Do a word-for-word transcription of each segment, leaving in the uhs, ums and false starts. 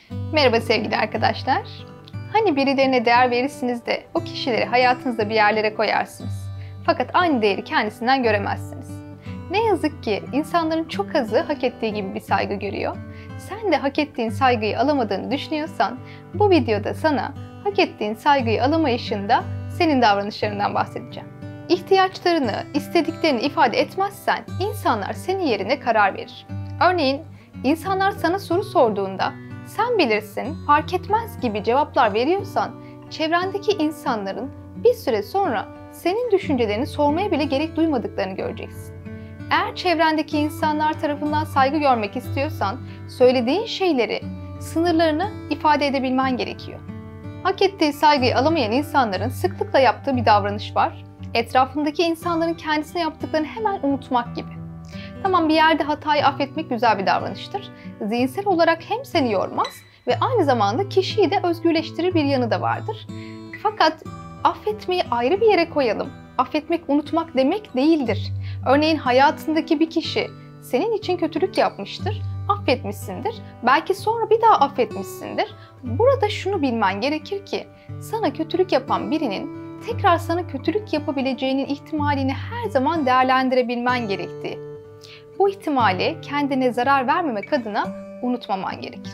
Merhaba sevgili arkadaşlar. Hani birilerine değer verirsiniz de o kişileri hayatınızda bir yerlere koyarsınız. Fakat aynı değeri kendisinden göremezsiniz. Ne yazık ki insanların çok azı hak ettiği gibi bir saygı görüyor. Sen de hak ettiğin saygıyı alamadığını düşünüyorsan bu videoda sana hak ettiğin saygıyı alamayışında senin davranışlarından bahsedeceğim. İhtiyaçlarını, istediklerini ifade etmezsen insanlar senin yerine karar verir. Örneğin insanlar sana soru sorduğunda sen bilirsin, fark etmez gibi cevaplar veriyorsan çevrendeki insanların bir süre sonra senin düşüncelerini sormaya bile gerek duymadıklarını göreceksin. Eğer çevrendeki insanlar tarafından saygı görmek istiyorsan söylediğin şeyleri, sınırlarını ifade edebilmen gerekiyor. Hak ettiği saygıyı alamayan insanların sıklıkla yaptığı bir davranış var. Etrafındaki insanların kendisine yaptıklarını hemen unutmak gibi. Tamam, bir yerde hatayı affetmek güzel bir davranıştır. Zihinsel olarak hem seni yormaz ve aynı zamanda kişiyi de özgürleştirir bir yanı da vardır. Fakat affetmeyi ayrı bir yere koyalım. Affetmek unutmak demek değildir. Örneğin hayatındaki bir kişi senin için kötülük yapmıştır, affetmişsindir. Belki sonra bir daha affetmişsindir. Burada şunu bilmen gerekir ki sana kötülük yapan birinin tekrar sana kötülük yapabileceğinin ihtimalini her zaman değerlendirebilmen gerektiği. Bu ihtimali kendine zarar vermemek adına unutmaman gerekir.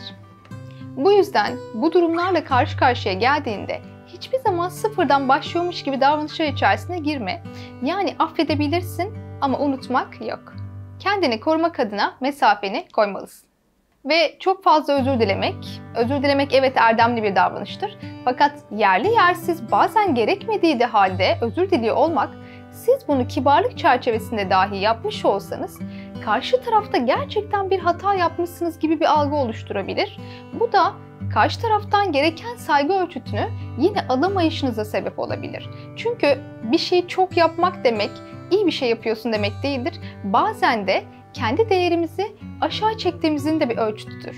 Bu yüzden bu durumlarla karşı karşıya geldiğinde hiçbir zaman sıfırdan başlıyormuş gibi davranışlar içerisine girme. Yani affedebilirsin ama unutmak yok. Kendini korumak adına mesafeni koymalısın. Ve çok fazla özür dilemek, özür dilemek evet erdemli bir davranıştır. Fakat yerli yersiz bazen gerekmediği de halde özür diliyor olmak, siz bunu kibarlık çerçevesinde dahi yapmış olsanız, karşı tarafta gerçekten bir hata yapmışsınız gibi bir algı oluşturabilir. Bu da karşı taraftan gereken saygı ölçütünü yine alamayışınıza sebep olabilir. Çünkü bir şeyi çok yapmak demek, iyi bir şey yapıyorsun demek değildir. Bazen de kendi değerimizi aşağı çektiğimizin de bir ölçütüdür.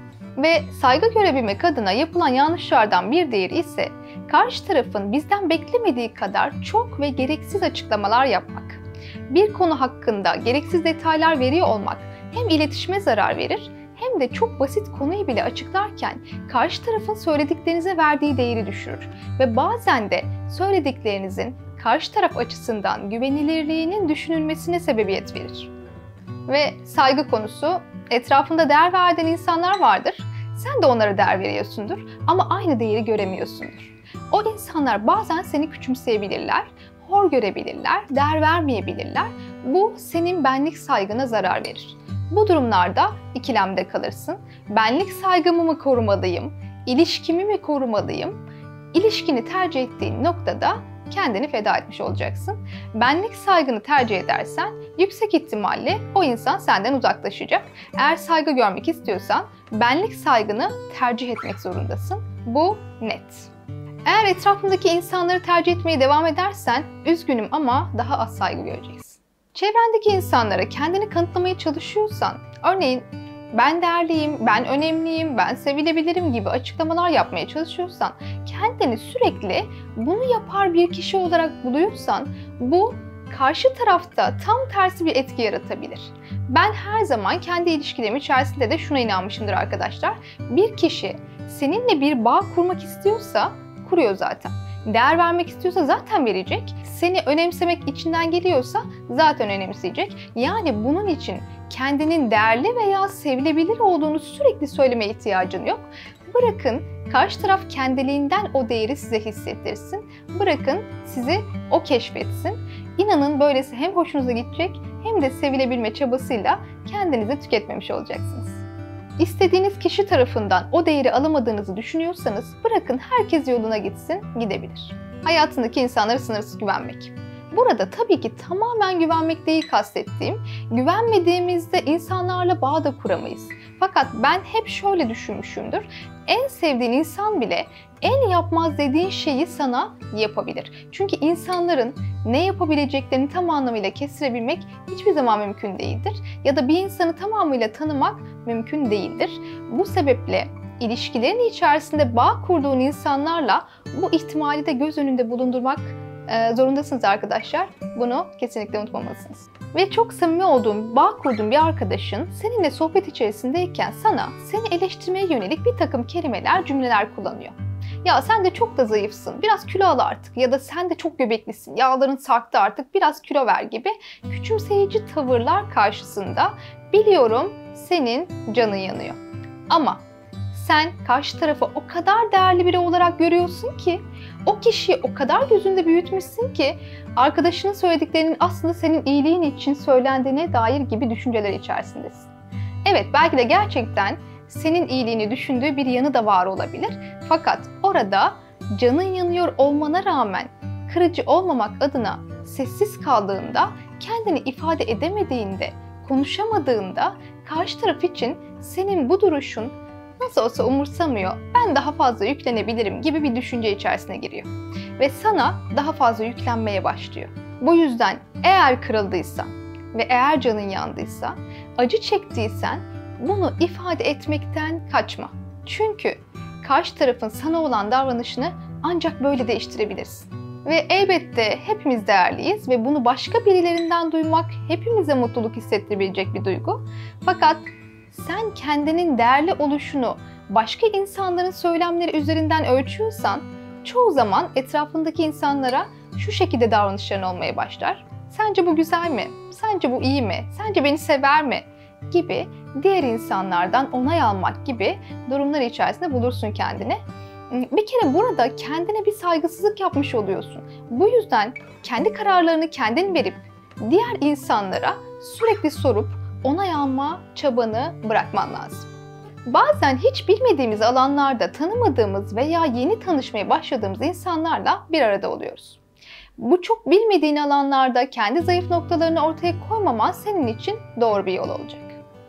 Ve saygı görebilmek adına yapılan yanlışlardan bir diğeri ise karşı tarafın bizden beklemediği kadar çok ve gereksiz açıklamalar yapmak. Bir konu hakkında gereksiz detaylar veriyor olmak hem iletişime zarar verir hem de çok basit konuyu bile açıklarken karşı tarafın söylediklerinize verdiği değeri düşürür. Ve bazen de söylediklerinizin karşı taraf açısından güvenilirliğinin düşünülmesine sebebiyet verir. Ve saygı konusu, etrafında değer verdiğin insanlar vardır. Sen de onlara değer veriyorsundur ama aynı değeri göremiyorsundur. O insanlar bazen seni küçümseyebilirler, hor görebilirler, değer vermeyebilirler. Bu senin benlik saygına zarar verir. Bu durumlarda ikilemde kalırsın. Benlik saygımı mı korumalıyım, ilişkimi mi korumalıyım? İlişkini tercih ettiğin noktada kendini feda etmiş olacaksın. Benlik saygını tercih edersen yüksek ihtimalle o insan senden uzaklaşacak. Eğer saygı görmek istiyorsan benlik saygını tercih etmek zorundasın. Bu net. Eğer etrafındaki insanları tercih etmeye devam edersen üzgünüm ama daha az saygı göreceksin. Çevrendeki insanlara kendini kanıtlamaya çalışıyorsan, örneğin ben değerliyim, ben önemliyim, ben sevilebilirim gibi açıklamalar yapmaya çalışıyorsan, kendini sürekli bunu yapar bir kişi olarak buluyorsan, bu karşı tarafta tam tersi bir etki yaratabilir. Ben her zaman kendi ilişkilerim içerisinde de şuna inanmışımdır arkadaşlar. Bir kişi seninle bir bağ kurmak istiyorsa kuruyor zaten. Değer vermek istiyorsa zaten verecek. Seni önemsemek içinden geliyorsa zaten önemseyecek. Yani bunun için kendinin değerli veya sevilebilir olduğunu sürekli söylemeye ihtiyacın yok. Bırakın karşı taraf kendiliğinden o değeri size hissettirsin. Bırakın sizi o keşfetsin. İnanın böylesi hem hoşunuza gidecek hem de sevilebilme çabasıyla kendinizi tüketmemiş olacaksınız. İstediğiniz kişi tarafından o değeri alamadığınızı düşünüyorsanız bırakın herkes yoluna gitsin, gidebilir. Hayatındaki insanlara sınırsız güvenmek. Burada tabii ki tamamen güvenmek değil kastettiğim, güvenmediğimizde insanlarla bağ da kuramayız. Fakat ben hep şöyle düşünmüşümdür, en sevdiğin insan bile en yapmaz dediğin şeyi sana yapabilir. Çünkü insanların ne yapabileceklerini tam anlamıyla kestirebilmek hiçbir zaman mümkün değildir. Ya da bir insanı tamamıyla tanımak mümkün değildir. Bu sebeple ilişkilerin içerisinde bağ kurduğun insanlarla bu ihtimali de göz önünde bulundurmak e, zorundasınız arkadaşlar. Bunu kesinlikle unutmamalısınız. Ve çok samimi olduğun, bağ kurduğun bir arkadaşın seninle sohbet içerisindeyken sana seni eleştirmeye yönelik bir takım kelimeler, cümleler kullanıyor. Ya sen de çok da zayıfsın, biraz kilo al artık ya da sen de çok göbeklisin, yağların sarktı artık, biraz kilo ver gibi küçümseyici tavırlar karşısında biliyorum senin canın yanıyor. Ama sen karşı tarafı o kadar değerli biri olarak görüyorsun ki, o kişiyi o kadar gözünde büyütmüşsün ki arkadaşının söylediklerinin aslında senin iyiliğin için söylendiğine dair gibi düşünceler içerisindesin. Evet, belki de gerçekten senin iyiliğini düşündüğü bir yanı da var olabilir. Fakat orada canın yanıyor olmana rağmen kırıcı olmamak adına sessiz kaldığında, kendini ifade edemediğinde, konuşamadığında karşı taraf için senin bu duruşun nasıl olsa umursamıyor, ben daha fazla yüklenebilirim gibi bir düşünce içerisine giriyor. Ve sana daha fazla yüklenmeye başlıyor. Bu yüzden eğer kırıldıysan ve eğer canın yandıysa, acı çektiysen bunu ifade etmekten kaçma. Çünkü karşı tarafın sana olan davranışını ancak böyle değiştirebilirsin. Ve elbette hepimiz değerliyiz ve bunu başka birilerinden duymak hepimize mutluluk hissettirebilecek bir duygu. Fakat sen kendinin değerli oluşunu başka insanların söylemleri üzerinden ölçüyorsan, çoğu zaman etrafındaki insanlara şu şekilde davranışların olmaya başlar. Sence bu güzel mi? Sence bu iyi mi? Sence beni sever mi? Gibi diğer insanlardan onay almak gibi durumlar içerisinde bulursun kendini. Bir kere burada kendine bir saygısızlık yapmış oluyorsun. Bu yüzden kendi kararlarını kendin verip diğer insanlara sürekli sorup onay alma çabanı bırakman lazım. Bazen hiç bilmediğimiz alanlarda tanımadığımız veya yeni tanışmaya başladığımız insanlarla bir arada oluyoruz. Bu çok bilmediğin alanlarda kendi zayıf noktalarını ortaya koymaman senin için doğru bir yol olacak.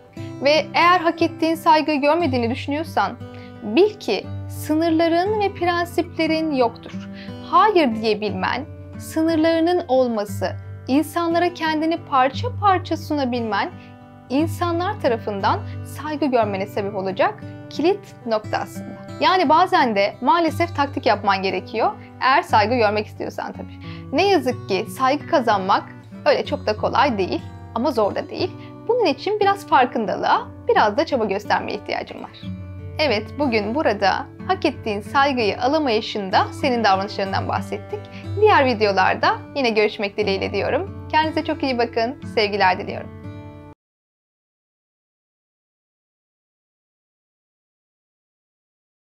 Ve eğer hak ettiğin saygıyı görmediğini düşünüyorsan, bil ki sınırların ve prensiplerin yoktur. Hayır diyebilmen, sınırlarının olması, insanlara kendini parça parça sunabilmen, insanlar tarafından saygı görmene sebep olacak kilit nokta aslında. Yani bazen de maalesef taktik yapman gerekiyor, eğer saygı görmek istiyorsan tabii. Ne yazık ki saygı kazanmak öyle çok da kolay değil ama zor da değil. Bunun için biraz farkındalığa, biraz da çaba göstermeye ihtiyacım var. Evet, bugün burada hak ettiğin saygıyı alamayışında senin davranışlarından bahsettik. Diğer videolarda yine görüşmek dileğiyle diyorum. Kendinize çok iyi bakın, sevgiler diliyorum.